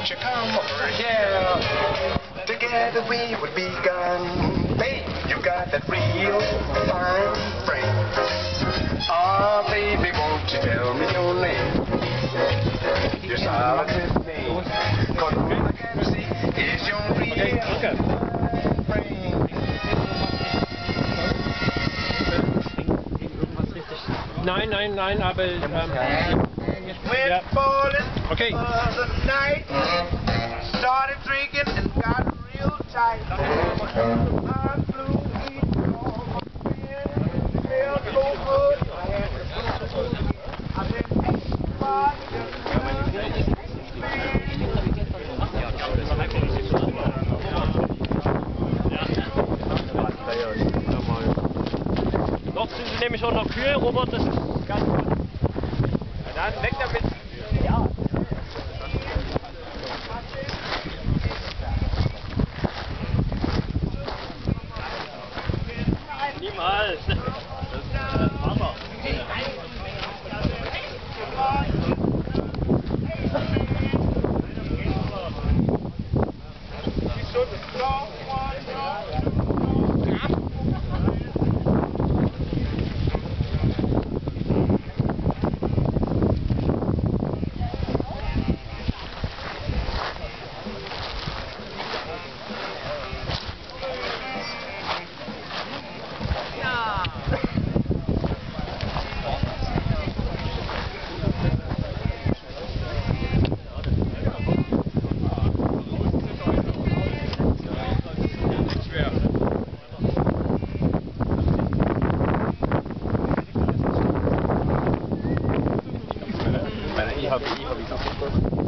won't you come over here? Together we would be gone. Babe, you got that real fine frame. Ah, baby, won't you tell me your name? Your solid name. 'Cause all I can see is your real fine frame. Nein, aber Went bowling okay. for the night. Started drinking and got real tight. I flew east on my friend, felt so good. I said, Dort sind sie nämlich auch noch kühl, Robert, das ist ganz gut. Na dann, weg damit. Ja. Niemals. Das ist Wasser. Ich habe